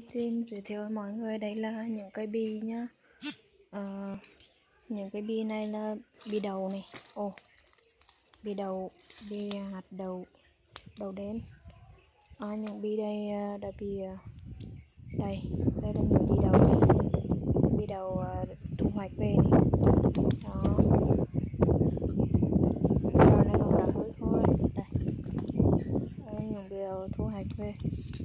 xin giới thiệu với mọi người đây là những cây bi nhá. Ờ, những cái bi này là bi đậu này. Bi đậu, bi hạt đậu, đậu đen. Những bi đây đã bị đây là những bi đậu này. Bi đậu thu hoạch về này. Đó, rồi nó còn là hơi khô đây. Đây những bi đậu thu hoạch về.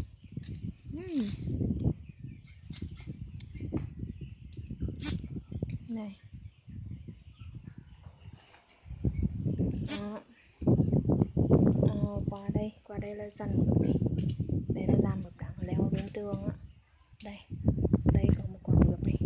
Này. Đó. Qua đây là dàn mướp này. Đây là dàn mướp đang leo bên tường á. Đây có một quả mướp này.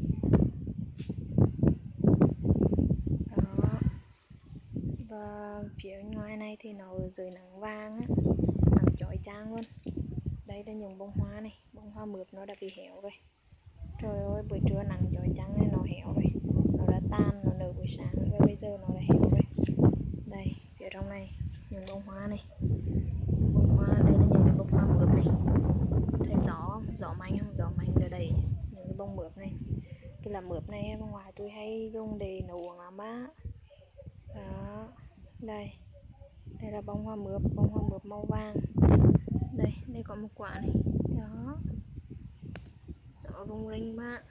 Đó. Và phía ngoài này thì nó ở dưới nắng vàng á, nắng chói chang luôn. Đây là những bông hoa này, bông hoa mướp nó đã bị héo rồi. Trời ơi, buổi trưa nắng chói chang này nó héo rồi. Nó đã tan, nó nở buổi sáng và bây giờ nó đã héo rồi. Đây, phía trong này những bông hoa này. Bông hoa, đây là những bông hoa mướp này. Thấy gió mạnh không? Gió mạnh ở đây những cái bông mướp này. Cái là mướp này em ngoài tôi hay dùng để nấu uống lắm á. Đó, đây là bông hoa mướp màu vàng. Đây có một quả này. Đó, gió rung rinh má.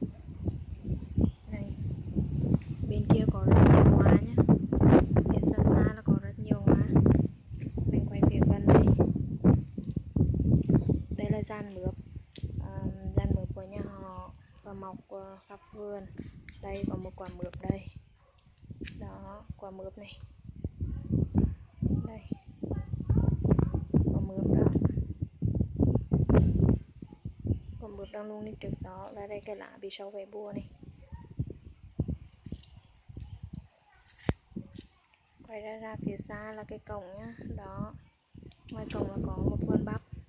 Đây, bên kia có rất nhiều hoa nhé. Phía xa xa là có rất nhiều hoa. Mình quay phía gần đây. Đây là giàn mướp, giàn mướp của nhà họ và mọc khắp vườn. Đây có một quả mướp đây. Đó, quả mướp này. Đây, quả mướp đó. Quả mướp đang luôn lên trước gió. Là đây cái lá bị sâu về bùa này. Quay ra phía xa là cái cổng nhá. Đó, ngoài cổng là có một vườn bắp.